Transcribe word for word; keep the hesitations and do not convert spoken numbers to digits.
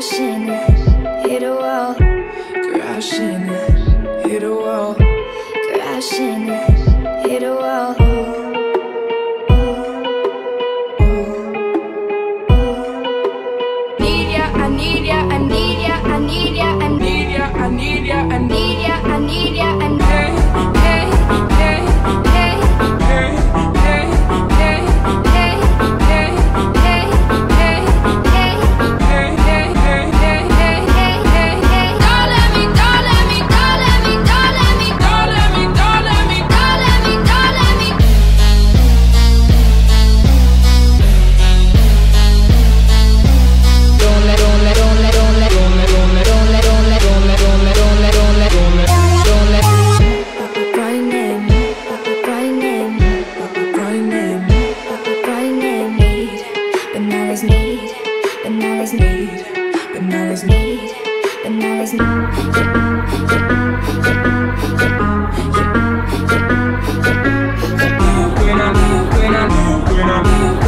crashing, hit a wall, crashing, hit a wall, crashing, hit a wall. Need ya, I need ya, I need ya, I need ya, I need ya, I need ya, I need ya, I need ya, I need ya. When I